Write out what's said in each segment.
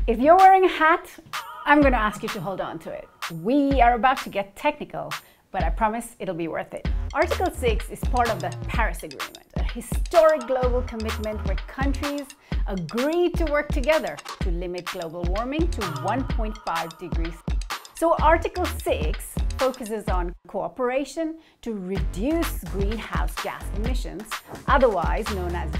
If you're wearing a hat, I'm going to ask you to hold on to it. We are about to get technical, but I promise it'll be worth it. Article 6 is part of the Paris Agreement, a historic global commitment where countries agree to work together to limit global warming to 1.5 degrees. So Article 6 focuses on cooperation to reduce greenhouse gas emissions, otherwise known as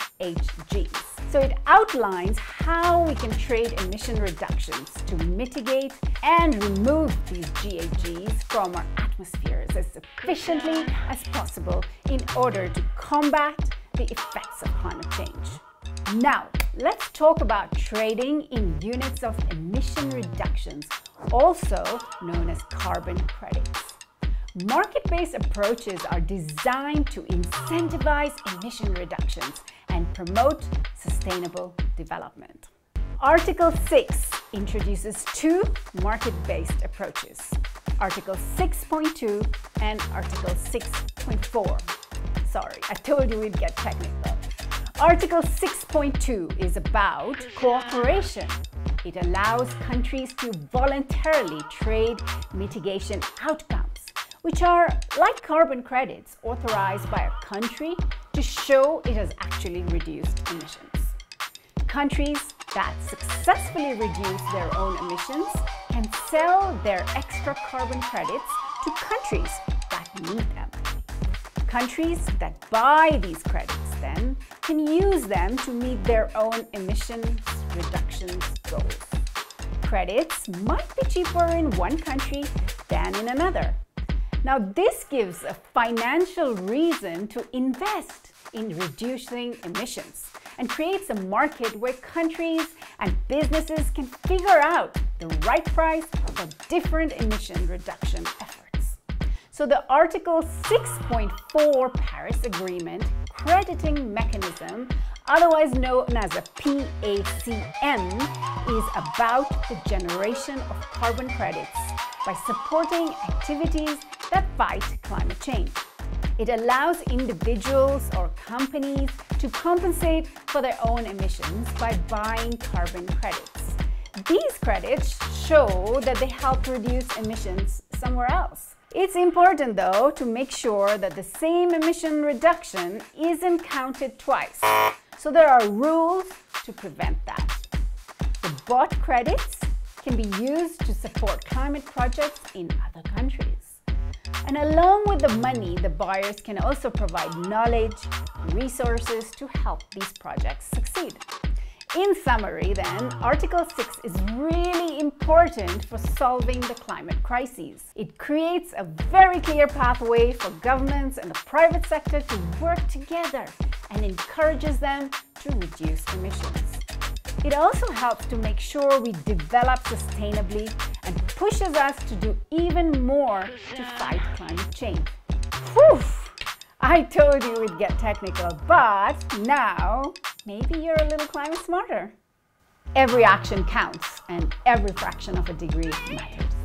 GHGs. So it outlines how we can trade emission reductions to mitigate and remove these GHGs from our atmospheres as efficiently as possible in order to combat the effects of climate change. Now, let's talk about trading in units of emission reductions, also known as carbon credits. Market-based approaches are designed to incentivize emission reductions and promote sustainable development. Article 6 introduces two market-based approaches, Article 6.2 and Article 6.4. Sorry, I told you we'd get technical. Article 6.2 is about cooperation. It allows countries to voluntarily trade mitigation outcomes, which are like carbon credits authorized by a country to show it has actually reduced emissions. Countries that successfully reduce their own emissions can sell their extra carbon credits to countries that need them. Countries that buy these credits then can use them to meet their own emissions reductions goals. Credits might be cheaper in one country than in another. Now, this gives a financial reason to invest in reducing emissions and creates a market where countries and businesses can figure out the right price for different emission reduction efforts. So the Article 6.4 Paris Agreement crediting mechanism, otherwise known as a PACM, is about the generation of carbon credits by supporting activities that fight climate change. It allows individuals or companies to compensate for their own emissions by buying carbon credits. These credits show that they help reduce emissions somewhere else. It's important, though, to make sure that the same emission reduction isn't counted twice. So there are rules to prevent that. The bought credits can be used to support climate projects in other countries. And along with the money, the buyers can also provide knowledge and resources to help these projects succeed. In summary, then, Article 6 is really important for solving the climate crises. It creates a very clear pathway for governments and the private sector to work together and encourages them to reduce emissions. It also helps to make sure we develop sustainably and pushes us to do even more to fight climate change. Whew! I told you we'd get technical, but now maybe you're a little climate smarter. Every action counts and every fraction of a degree matters.